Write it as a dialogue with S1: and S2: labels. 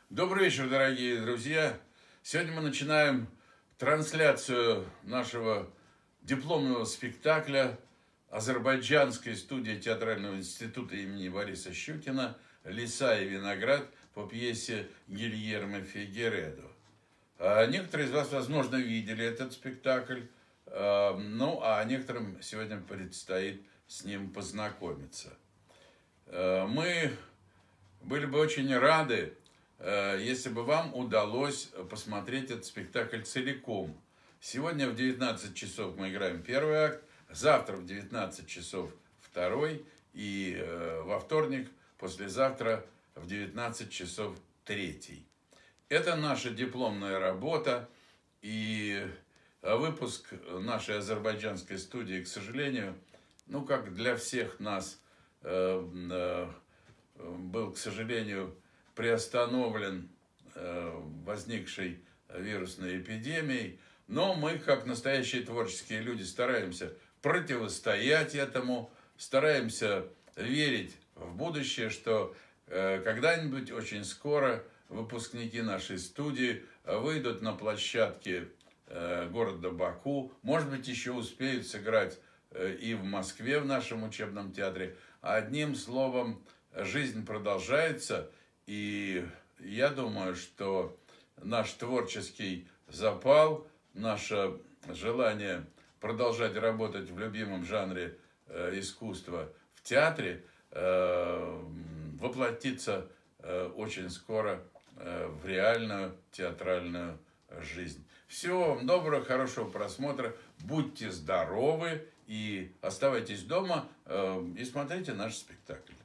S1: Добрый вечер, дорогие друзья! Сегодня мы начинаем трансляцию нашего дипломного спектакля азербайджанской студии театрального института имени Бориса Щукина «Лиса и виноград» по пьесе Гильермо Фигередо. Некоторые из вас, возможно, видели этот спектакль, а некоторым сегодня предстоит с ним познакомиться. Мы были бы очень рады, если бы вам удалось посмотреть этот спектакль целиком. Сегодня в 19 часов мы играем первый акт, завтра в 19 часов второй, и во вторник, послезавтра в 19 часов третий. Это наша дипломная работа, и выпуск нашей азербайджанской студии, к сожалению, как для всех нас, был, к сожалению, приостановлен возникшей вирусной эпидемией, но мы, как настоящие творческие люди, стараемся противостоять этому, стараемся верить в будущее, что когда-нибудь очень скоро выпускники нашей студии выйдут на площадки города Баку, может быть, еще успеют сыграть и в Москве в нашем учебном театре. Одним словом, жизнь продолжается, и я думаю, что наш творческий запал, наше желание продолжать работать в любимом жанре искусства в театре воплотится очень скоро в реальную театральную жизнь. Всего вам доброго, хорошего просмотра, будьте здоровы и оставайтесь дома и смотрите наш спектакль.